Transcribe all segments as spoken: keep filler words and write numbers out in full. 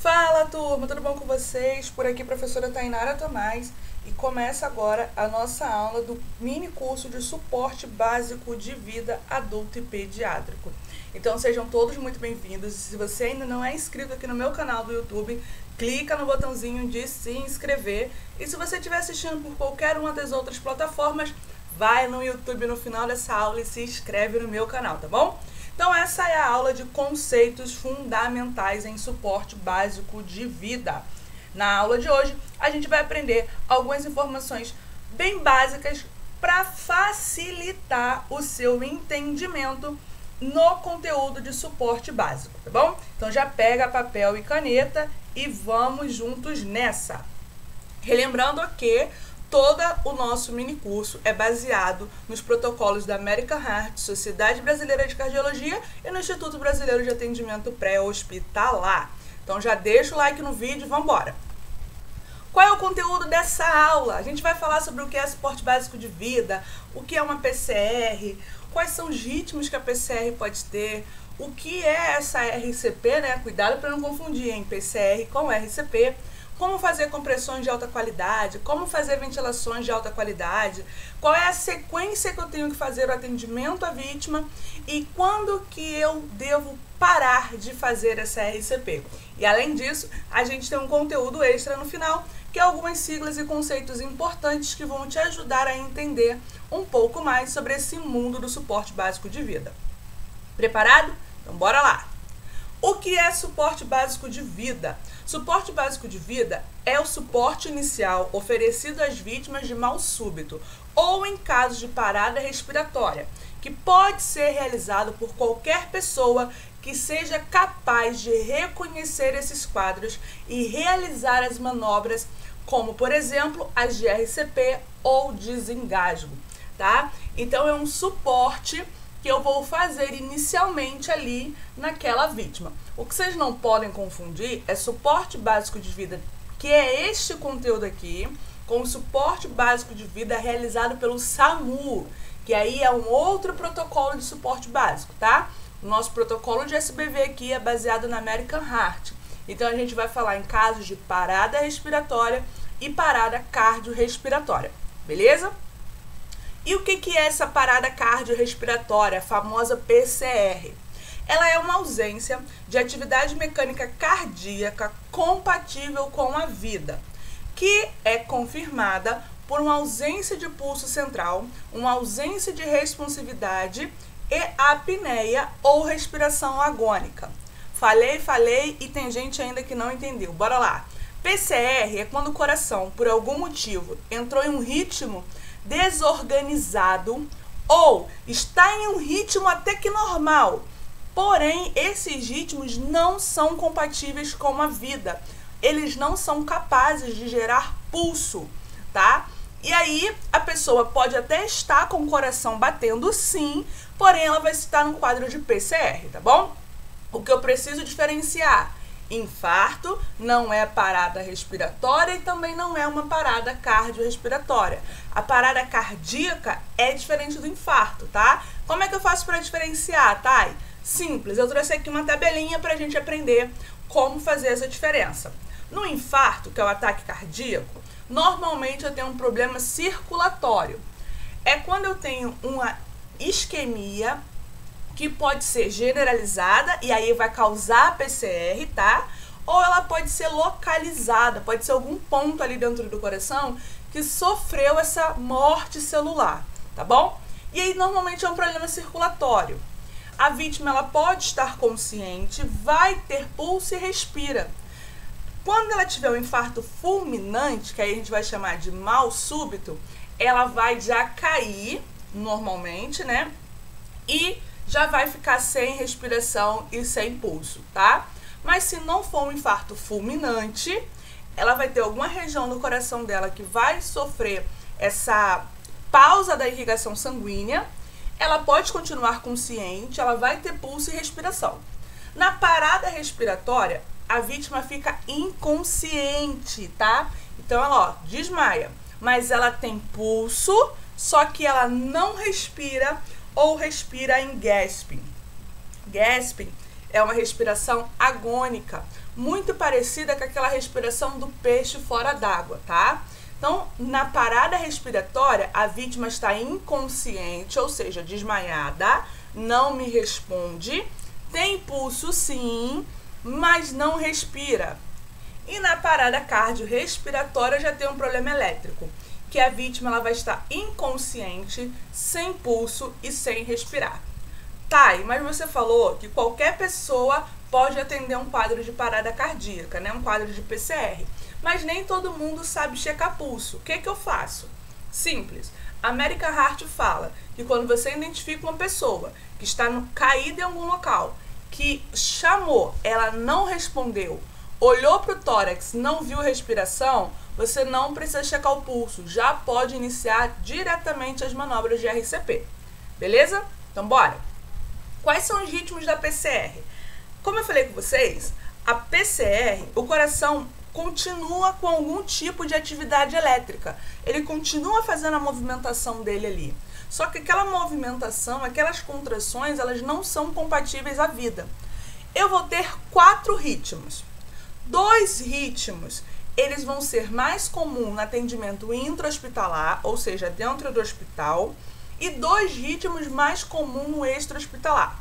Fala, turma, tudo bom com vocês? Por aqui, professora Tainara Tomás, e começa agora a nossa aula do mini curso de suporte básico de vida adulto e pediátrico. Então sejam todos muito bem-vindos, e se você ainda não é inscrito aqui no meu canal do YouTube, clica no botãozinho de se inscrever, e se você estiver assistindo por qualquer uma das outras plataformas, vai no YouTube no final dessa aula e se inscreve no meu canal, tá bom? Então essa é a aula de conceitos fundamentais em suporte básico de vida. Na aula de hoje, a gente vai aprender algumas informações bem básicas para facilitar o seu entendimento no conteúdo de suporte básico, tá bom? Então já pega papel e caneta e vamos juntos nessa. Relembrando que todo o nosso mini curso é baseado nos protocolos da American Heart, Sociedade Brasileira de Cardiologia e no Instituto Brasileiro de Atendimento Pré-Hospitalar. Então já deixa o like no vídeo e vamos embora. Qual é o conteúdo dessa aula? A gente vai falar sobre o que é suporte básico de vida, o que é uma P C R, quais são os ritmos que a P C R pode ter, o que é essa R C P, né? Cuidado para não confundir, hein? P C R com R C P. Como fazer compressões de alta qualidade, como fazer ventilações de alta qualidade, qual é a sequência que eu tenho que fazer o atendimento à vítima e quando que eu devo parar de fazer essa R C P. E além disso, a gente tem um conteúdo extra no final, que é algumas siglas e conceitos importantes que vão te ajudar a entender um pouco mais sobre esse mundo do suporte básico de vida. Preparado? Então bora lá! O que é suporte básico de vida? Suporte básico de vida é o suporte inicial oferecido às vítimas de mal súbito ou em casos de parada respiratória, que pode ser realizado por qualquer pessoa que seja capaz de reconhecer esses quadros e realizar as manobras, como, por exemplo, as de R C P ou desengasgo, tá? Então, é um suporte que eu vou fazer inicialmente ali naquela vítima. O que vocês não podem confundir é suporte básico de vida, que é este conteúdo aqui, com o suporte básico de vida realizado pelo SAMU, que aí é um outro protocolo de suporte básico, tá? O nosso protocolo de S B V aqui é baseado na American Heart. Então a gente vai falar em casos de parada respiratória e parada cardiorrespiratória, beleza? E o que que é essa parada cardiorrespiratória, a famosa P C R? Ela é uma ausência de atividade mecânica cardíaca compatível com a vida, que é confirmada por uma ausência de pulso central, uma ausência de responsividade e apneia ou respiração agônica. Falei, falei e tem gente ainda que não entendeu. Bora lá. P C R é quando o coração, por algum motivo, entrou em um ritmo desorganizado ou está em um ritmo até que normal, porém esses ritmos não são compatíveis com a vida, eles não são capazes de gerar pulso, tá? E aí a pessoa pode até estar com o coração batendo sim, porém ela vai estar num quadro de P C R, tá bom? O que eu preciso diferenciar? Infarto não é parada respiratória e também não é uma parada cardiorrespiratória. A parada cardíaca é diferente do infarto, tá? Como é que eu faço para diferenciar, Thay? Simples, eu trouxe aqui uma tabelinha para a gente aprender como fazer essa diferença. No infarto, que é o ataque cardíaco, normalmente eu tenho um problema circulatório. É quando eu tenho uma isquemia que pode ser generalizada e aí vai causar P C R, tá? Ou ela pode ser localizada, pode ser algum ponto ali dentro do coração que sofreu essa morte celular, tá bom? E aí normalmente é um problema circulatório. A vítima ela pode estar consciente, vai ter pulso e respira. Quando ela tiver um infarto fulminante, que aí a gente vai chamar de mal súbito, ela vai já cair normalmente, né? E já vai ficar sem respiração e sem pulso, tá? Mas se não for um infarto fulminante, ela vai ter alguma região do coração dela que vai sofrer essa pausa da irrigação sanguínea, ela pode continuar consciente, ela vai ter pulso e respiração. Na parada respiratória, a vítima fica inconsciente, tá? Então ela, ó, desmaia, mas ela tem pulso, só que ela não respira ou respira em gasping. Gasping É uma respiração agônica, muito parecida com aquela respiração do peixe fora d'água, tá? Então, na parada respiratória, a vítima está inconsciente, ou seja, desmaiada, não me responde, tem pulso sim, mas não respira. E na parada cardiorrespiratória já tem um problema elétrico, que a vítima ela vai estar inconsciente, sem pulso e sem respirar. Tá, mas você falou que qualquer pessoa pode atender um quadro de parada cardíaca, né? Um quadro de P C R. Mas nem todo mundo sabe checar pulso. O que que eu faço? Simples. A American Heart fala que quando você identifica uma pessoa que está no, caída em algum local, que chamou, ela não respondeu, olhou para o tórax, não viu respiração, você não precisa checar o pulso, já pode iniciar diretamente as manobras de R C P. Beleza? Então bora! Quais são os ritmos da P C R? Como eu falei com vocês, a P C R, o coração continua com algum tipo de atividade elétrica. Ele continua fazendo a movimentação dele ali. Só que aquela movimentação, aquelas contrações, elas não são compatíveis à vida. Eu vou ter quatro ritmos. Dois ritmos, eles vão ser mais comuns no atendimento intra-hospitalar, ou seja, dentro do hospital, e dois ritmos mais comuns no extra-hospitalar.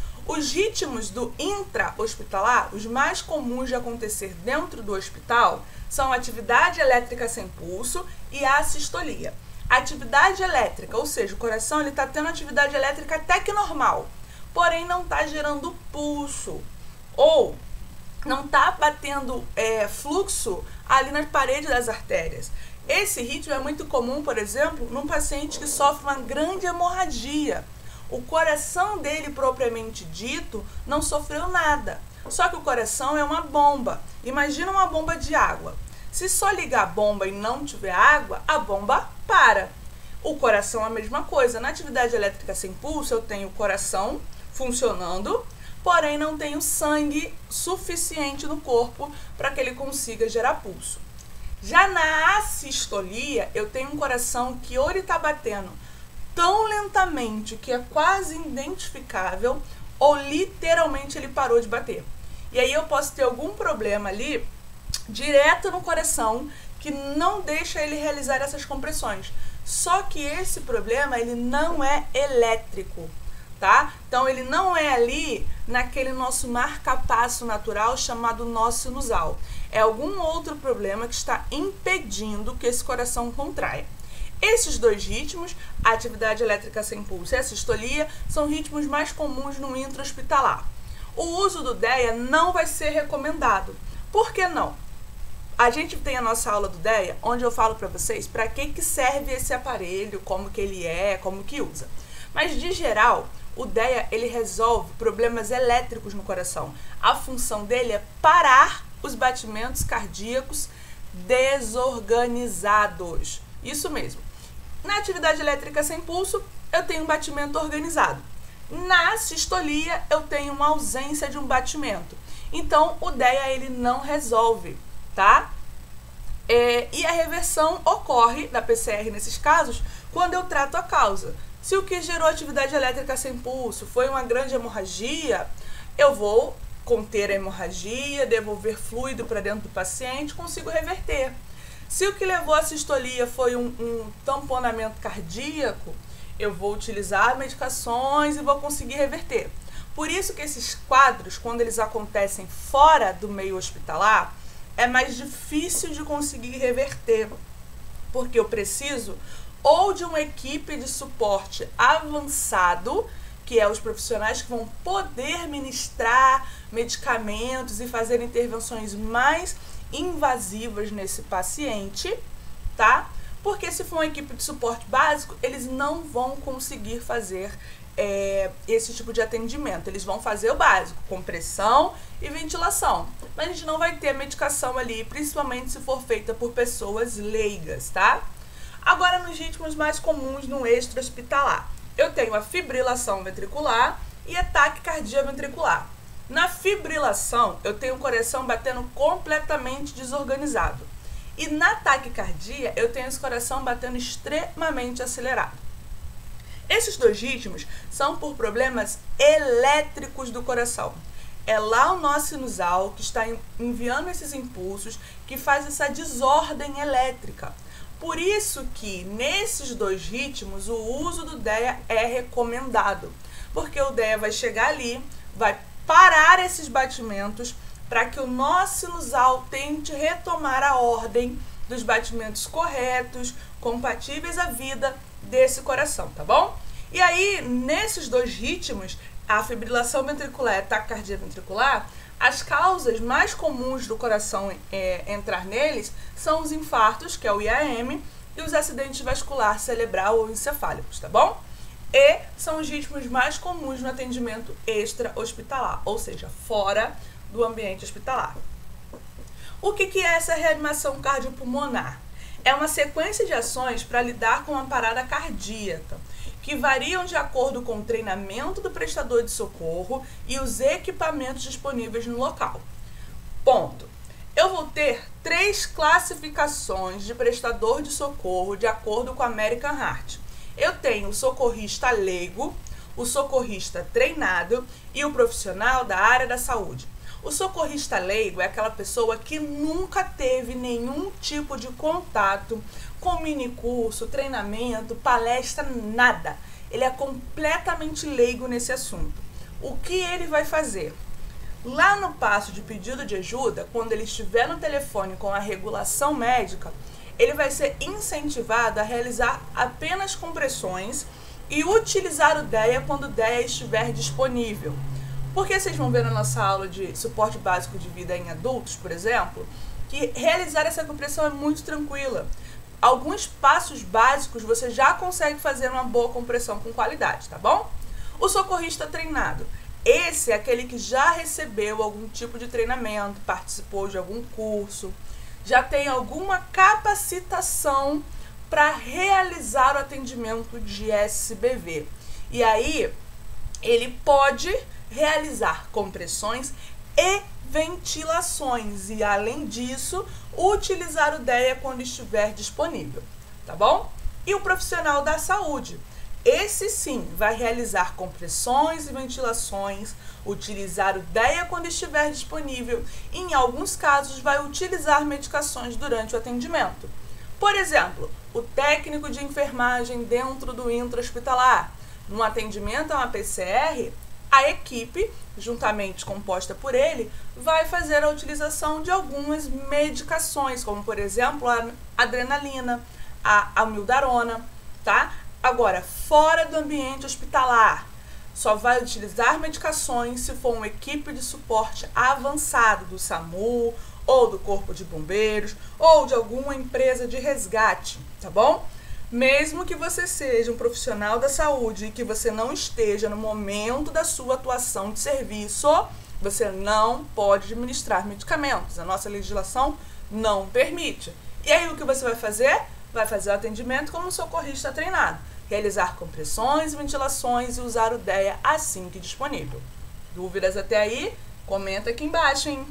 Os ritmos do intra-hospitalar, os mais comuns de acontecer dentro do hospital, são a atividade elétrica sem pulso e a assistolia. A atividade elétrica, ou seja, o coração está tendo atividade elétrica até que normal, porém não está gerando pulso, ou não está batendo é, fluxo ali nas paredes das artérias. Esse ritmo é muito comum, por exemplo, num paciente que sofre uma grande hemorragia. O coração dele, propriamente dito, não sofreu nada. Só que o coração é uma bomba. Imagina uma bomba de água. Se só ligar a bomba e não tiver água, a bomba para. O coração é a mesma coisa. Na atividade elétrica sem pulso, eu tenho o coração funcionando, porém não tenho sangue suficiente no corpo para que ele consiga gerar pulso. Já na assistolia, eu tenho um coração que ou ele está batendo tão lentamente que é quase identificável, ou literalmente ele parou de bater. E aí eu posso ter algum problema ali, direto no coração, que não deixa ele realizar essas compressões. Só que esse problema, ele não é elétrico, tá? Então ele não é ali naquele nosso marca-passo natural chamado nó sinusal. É algum outro problema que está impedindo que esse coração contraia. Esses dois ritmos, a atividade elétrica sem pulso e a sistolia, são ritmos mais comuns no intra-hospitalar. O uso do D E A não vai ser recomendado. Por que não? A gente tem a nossa aula do D E A, onde eu falo para vocês para que que serve esse aparelho, como que ele é, como que usa. Mas, de geral, o D E A ele resolve problemas elétricos no coração. A função dele é parar os batimentos cardíacos desorganizados. Isso mesmo. Na atividade elétrica sem pulso, eu tenho um batimento organizado. Na sistolia, eu tenho uma ausência de um batimento. Então, o D E A ele não resolve, tá? É, e a reversão ocorre da P C R nesses casos quando eu trato a causa. Se o que gerou atividade elétrica sem pulso foi uma grande hemorragia, eu vou conter a hemorragia, devolver fluido para dentro do paciente, consigo reverter. Se o que levou à sistolia foi um, um tamponamento cardíaco, eu vou utilizar medicações e vou conseguir reverter. Por isso que esses quadros, quando eles acontecem fora do meio hospitalar, é mais difícil de conseguir reverter, porque eu preciso ou de uma equipe de suporte avançado, que é os profissionais que vão poder ministrar medicamentos e fazer intervenções mais invasivas nesse paciente, tá? Porque se for uma equipe de suporte básico, eles não vão conseguir fazer é, esse tipo de atendimento. Eles vão fazer o básico, compressão e ventilação. Mas a gente não vai ter medicação ali, principalmente se for feita por pessoas leigas, tá? Agora, nos ritmos mais comuns no extra-hospitalar, eu tenho a fibrilação ventricular e a taquicardia ventricular. Na fibrilação, eu tenho o coração batendo completamente desorganizado. E na taquicardia, eu tenho esse coração batendo extremamente acelerado. Esses dois ritmos são por problemas elétricos do coração. É lá o nó sinusal que está enviando esses impulsos, que faz essa desordem elétrica. Por isso que nesses dois ritmos o uso do D E A é recomendado, porque o D E A vai chegar ali, vai parar esses batimentos para que o nó sinusal tente retomar a ordem dos batimentos corretos, compatíveis à vida desse coração, tá bom? E aí, nesses dois ritmos, a fibrilação ventricular e a taquicardia ventricular, as causas mais comuns do coração é, entrar neles são os infartos, que é o I A M, e os acidentes vascular cerebral ou encefálicos, tá bom? E são os ritmos mais comuns no atendimento extra-hospitalar, ou seja, fora do ambiente hospitalar. O que, que é essa reanimação cardiopulmonar? É uma sequência de ações para lidar com a parada cardíaca, que variam de acordo com o treinamento do prestador de socorro e os equipamentos disponíveis no local. Ponto. Eu vou ter três classificações de prestador de socorro de acordo com a American Heart. Eu tenho o socorrista leigo, o socorrista treinado e o profissional da área da saúde. O socorrista leigo é aquela pessoa que nunca teve nenhum tipo de contato com minicurso, treinamento, palestra, nada. Ele é completamente leigo nesse assunto. O que ele vai fazer? Lá no passo de pedido de ajuda, quando ele estiver no telefone com a regulação médica, ele vai ser incentivado a realizar apenas compressões e utilizar o D E A quando o D E A estiver disponível. Porque vocês vão ver na nossa aula de suporte básico de vida em adultos, por exemplo, que realizar essa compressão é muito tranquila. Alguns passos básicos você já consegue fazer uma boa compressão com qualidade, tá bom? O socorrista treinado. Esse é aquele que já recebeu algum tipo de treinamento, participou de algum curso, já tem alguma capacitação para realizar o atendimento de S B V. E aí, ele pode realizar compressões e ventilações e, além disso, utilizar o D E A quando estiver disponível, tá bom? E o profissional da saúde, esse sim vai realizar compressões e ventilações, utilizar o D E A quando estiver disponível e, em alguns casos, vai utilizar medicações durante o atendimento. Por exemplo, o técnico de enfermagem dentro do intra-hospitalar, no atendimento a uma P C R, a equipe, juntamente composta por ele, vai fazer a utilização de algumas medicações, como por exemplo a adrenalina, a amiodarona, tá? Agora, fora do ambiente hospitalar, só vai utilizar medicações se for uma equipe de suporte avançado do SAMU, ou do Corpo de Bombeiros, ou de alguma empresa de resgate, tá bom? Mesmo que você seja um profissional da saúde e que você não esteja no momento da sua atuação de serviço, você não pode administrar medicamentos. A nossa legislação não permite. E aí o que você vai fazer? Vai fazer o atendimento como um socorrista treinado. Realizar compressões, ventilações e usar o D E A assim que disponível. Dúvidas até aí? Comenta aqui embaixo, hein?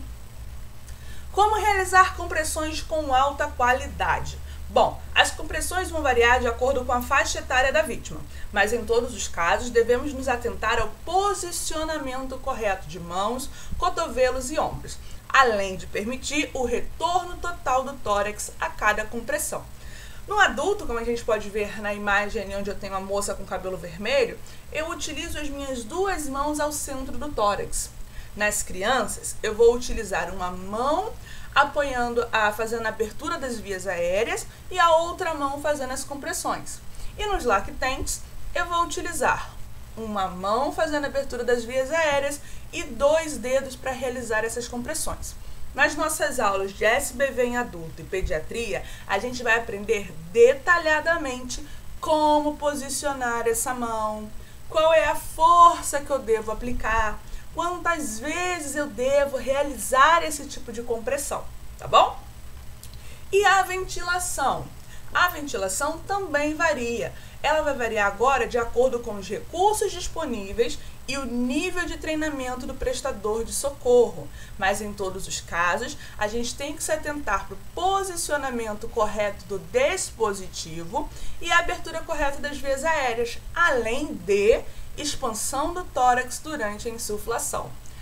Como realizar compressões com alta qualidade? Bom, as compressões vão variar de acordo com a faixa etária da vítima, mas em todos os casos devemos nos atentar ao posicionamento correto de mãos, cotovelos e ombros, além de permitir o retorno total do tórax a cada compressão. No adulto, como a gente pode ver na imagem onde eu tenho a moça com cabelo vermelho, eu utilizo as minhas duas mãos ao centro do tórax. Nas crianças, eu vou utilizar uma mão apoiando, a, fazendo a abertura das vias aéreas e a outra mão fazendo as compressões. E nos lactentes, eu vou utilizar uma mão fazendo a abertura das vias aéreas e dois dedos para realizar essas compressões. Nas nossas aulas de S B V em adulto e pediatria, a gente vai aprender detalhadamente como posicionar essa mão, qual é a força que eu devo aplicar, quantas vezes eu devo realizar esse tipo de compressão, tá bom? E a ventilação? A ventilação também varia. Ela vai variar agora de acordo com os recursos disponíveis e o nível de treinamento do prestador de socorro. Mas em todos os casos, a gente tem que se atentar para o posicionamento correto do dispositivo e a abertura correta das vias aéreas, além de expansão do tórax durante a insuflação.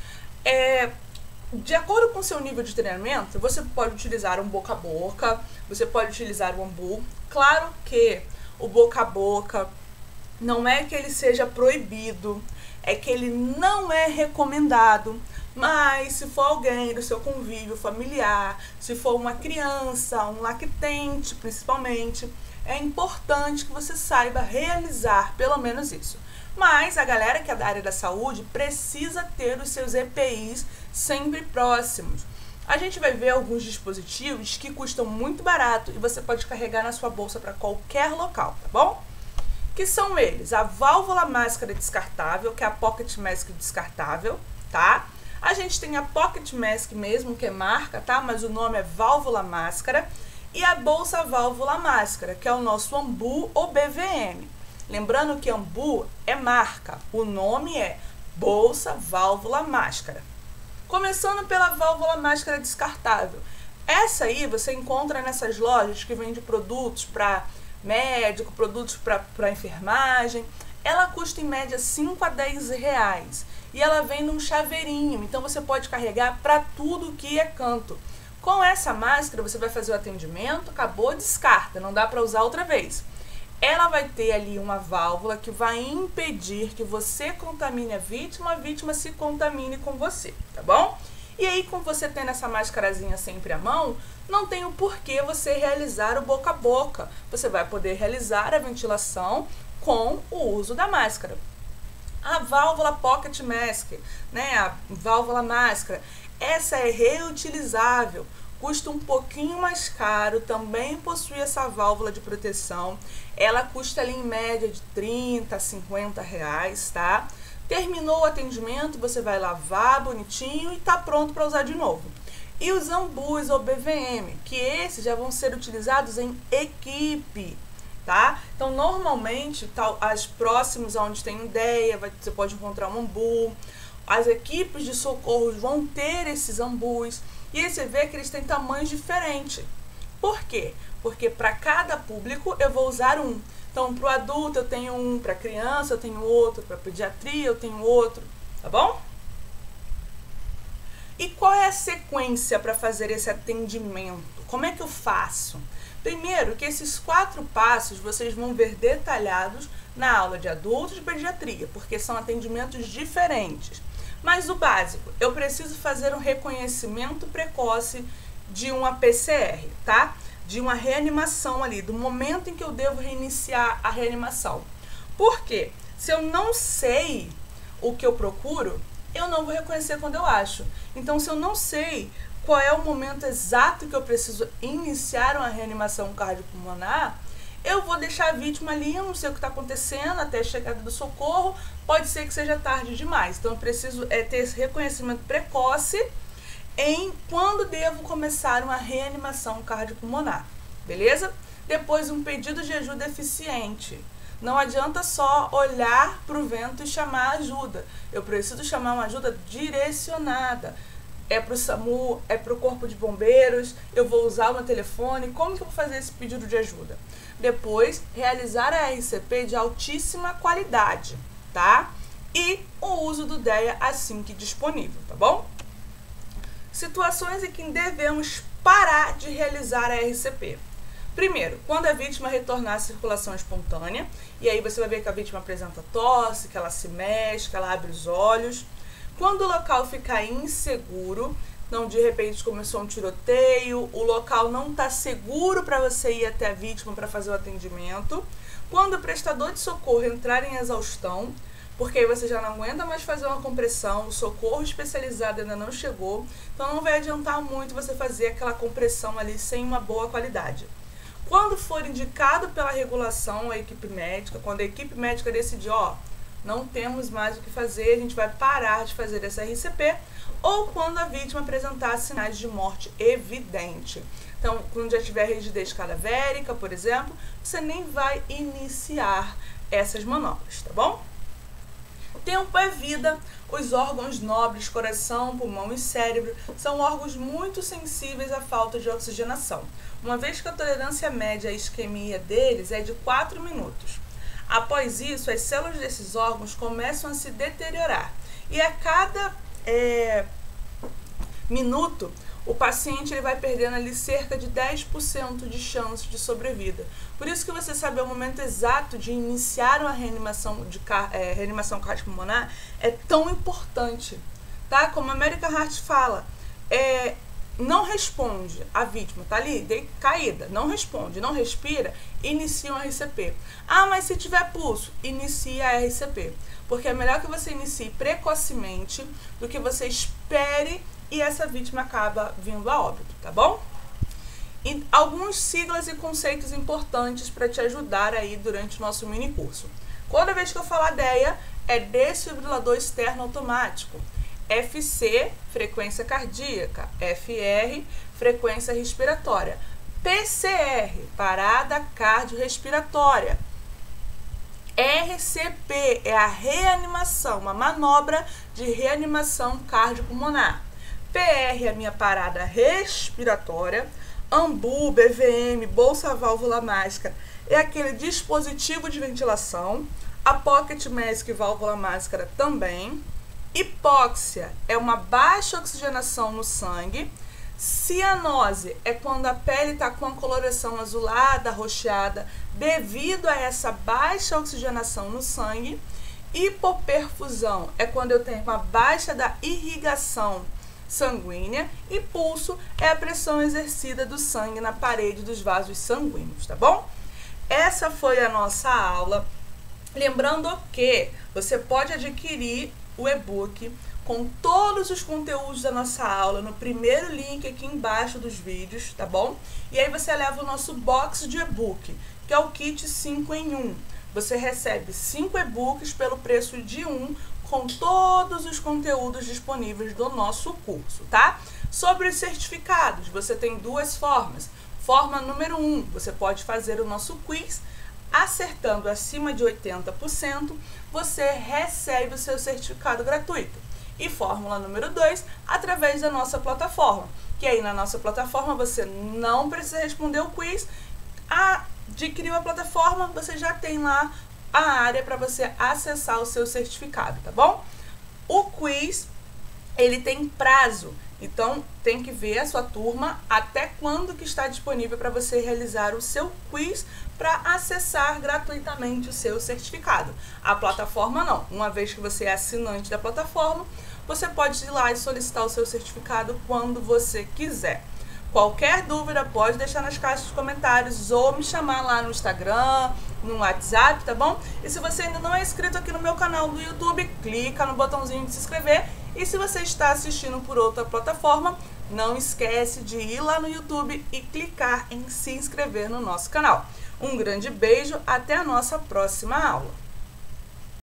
É, de acordo com o seu nível de treinamento, você pode utilizar um boca a boca, você pode utilizar o ambu. Claro que o boca a boca não é que ele seja proibido, é que ele não é recomendado. Mas se for alguém do seu convívio familiar, se for uma criança, um lactente principalmente, é importante que você saiba realizar pelo menos isso. Mas a galera que é da área da saúde precisa ter os seus E P Is sempre próximos. A gente vai ver alguns dispositivos que custam muito barato e você pode carregar na sua bolsa para qualquer local, tá bom? Que são eles: a válvula máscara descartável, que é a Pocket Mask descartável, tá? A gente tem a Pocket Mask mesmo, que é marca, tá? Mas o nome é válvula máscara. E a bolsa válvula máscara, que é o nosso Ambu ou B V M. Lembrando que Ambu é marca, o nome é bolsa válvula máscara. Começando pela válvula máscara descartável. Essa aí você encontra nessas lojas que vendem produtos para médico, produtos para enfermagem. Ela custa em média cinco a dez reais. E ela vem num chaveirinho, então você pode carregar para tudo que é canto. Com essa máscara você vai fazer o atendimento, acabou, descarta, não dá para usar outra vez. Ela vai ter ali uma válvula que vai impedir que você contamine a vítima, a vítima se contamine com você, tá bom? E aí, com você tendo essa máscarazinha sempre à mão, não tem o porquê você realizar o boca a boca. Você vai poder realizar a ventilação com o uso da máscara. A válvula Pocket Mask, né, a válvula máscara, essa é reutilizável, custa um pouquinho mais caro, também possui essa válvula de proteção. Ela custa ali em média de trinta a cinquenta reais, tá? Terminou o atendimento, você vai lavar bonitinho e tá pronto para usar de novo. E os ambus ou B V M, que esses já vão ser utilizados em equipe, tá? Então, normalmente, tal, as próximas onde tem ideia, vai, você pode encontrar um ambu. As equipes de socorro vão ter esses ambus. E aí você vê que eles têm tamanhos diferentes. Por quê? Porque para cada público eu vou usar um. Então, para o adulto eu tenho um, para criança eu tenho outro, para pediatria eu tenho outro, tá bom? E qual é a sequência para fazer esse atendimento? Como é que eu faço? Primeiro, que esses quatro passos vocês vão ver detalhados na aula de adultos de pediatria, porque são atendimentos diferentes. Mas o básico, eu preciso fazer um reconhecimento precoce de uma P C R, tá? De uma reanimação ali, do momento em que eu devo reiniciar a reanimação. Por quê? Se eu não sei o que eu procuro, eu não vou reconhecer quando eu acho. Então, se eu não sei qual é o momento exato que eu preciso iniciar uma reanimação cardiopulmonar, eu vou deixar a vítima ali, eu não sei o que está acontecendo, até a chegada do socorro, pode ser que seja tarde demais. Então, eu preciso é, ter esse reconhecimento precoce em quando devo começar uma reanimação cardiopulmonar, beleza? Depois, um pedido de ajuda eficiente. Não adianta só olhar para o vento e chamar ajuda. Eu preciso chamar uma ajuda direcionada. É para o SAMU, é para o Corpo de Bombeiros, eu vou usar o meu telefone. Como que eu vou fazer esse pedido de ajuda? Depois, realizar a R C P de altíssima qualidade, tá? E o uso do D E A assim que disponível, tá bom? Situações em que devemos parar de realizar a R C P. Primeiro, quando a vítima retornar à circulação espontânea, e aí você vai ver que a vítima apresenta tosse, que ela se mexe, que ela abre os olhos. Quando o local ficar inseguro, então de repente começou um tiroteio, o local não está seguro para você ir até a vítima para fazer o atendimento. Quando o prestador de socorro entrar em exaustão, porque aí você já não aguenta mais fazer uma compressão, o socorro especializado ainda não chegou, então não vai adiantar muito você fazer aquela compressão ali sem uma boa qualidade. Quando for indicado pela regulação a equipe médica, quando a equipe médica decidir, ó, não temos mais o que fazer, a gente vai parar de fazer essa R C P, ou quando a vítima apresentar sinais de morte evidente. Então, quando já tiver rigidez cadavérica, por exemplo, você nem vai iniciar essas manobras, tá bom? Tempo é vida. Os órgãos nobres, coração, pulmão e cérebro, são órgãos muito sensíveis à falta de oxigenação, uma vez que a tolerância média à isquemia deles é de quatro minutos. Após isso, as células desses órgãos começam a se deteriorar e a cada é, minuto, o paciente ele vai perdendo ali cerca de dez por cento de chance de sobrevida. Por isso que você saber o momento exato de iniciar uma reanimação, de, é, reanimação cardiopulmonar é tão importante, tá? Como a American Heart fala, é, não responde a vítima, tá ali, de, caída, não responde, não respira, inicia um R C P. Ah, mas se tiver pulso, inicia a R C P. Porque é melhor que você inicie precocemente do que você espere e essa vítima acaba vindo a óbito, tá bom? E alguns siglas e conceitos importantes para te ajudar aí durante o nosso mini curso. Toda vez que eu falar D E A, é desfibrilador externo automático. F C, frequência cardíaca. F R, frequência respiratória. P C R, parada cardiorrespiratória. R C P é a reanimação, uma manobra de reanimação cardiopulmonar. P R é a minha parada respiratória. AMBU, B V M, bolsa válvula máscara é aquele dispositivo de ventilação. A pocket mask válvula máscara também. Hipóxia é uma baixa oxigenação no sangue. Cianose é quando a pele está com a coloração azulada, roxeada, devido a essa baixa oxigenação no sangue. Hipoperfusão é quando eu tenho uma baixa da irrigação sanguínea. E pulso é a pressão exercida do sangue na parede dos vasos sanguíneos, tá bom? Essa foi a nossa aula. Lembrando que você pode adquirir o e-book com todos os conteúdos da nossa aula no primeiro link aqui embaixo dos vídeos, tá bom? E aí você leva o nosso box de e-book, que é o kit cinco em um. Você recebe cinco e-books pelo preço de um, com todos os conteúdos disponíveis do nosso curso, tá? Sobre os certificados, você tem duas formas. Forma número um, você pode fazer o nosso quiz. Acertando acima de oitenta por cento, você recebe o seu certificado gratuito. E fórmula número dois, através da nossa plataforma. Que aí na nossa plataforma você não precisa responder o quiz. Adquiriu a plataforma, você já tem lá a área para você acessar o seu certificado, tá bom? O quiz, ele tem prazo. Então, tem que ver a sua turma até quando que está disponível para você realizar o seu quiz para acessar gratuitamente o seu certificado. A plataforma não. Uma vez que você é assinante da plataforma, você pode ir lá e solicitar o seu certificado quando você quiser. Qualquer dúvida, pode deixar nas caixas de comentários ou me chamar lá no Instagram, no WhatsApp, tá bom? E se você ainda não é inscrito aqui no meu canal do YouTube, clica no botãozinho de se inscrever. E se você está assistindo por outra plataforma, não esquece de ir lá no YouTube e clicar em se inscrever no nosso canal. Um grande beijo, até a nossa próxima aula!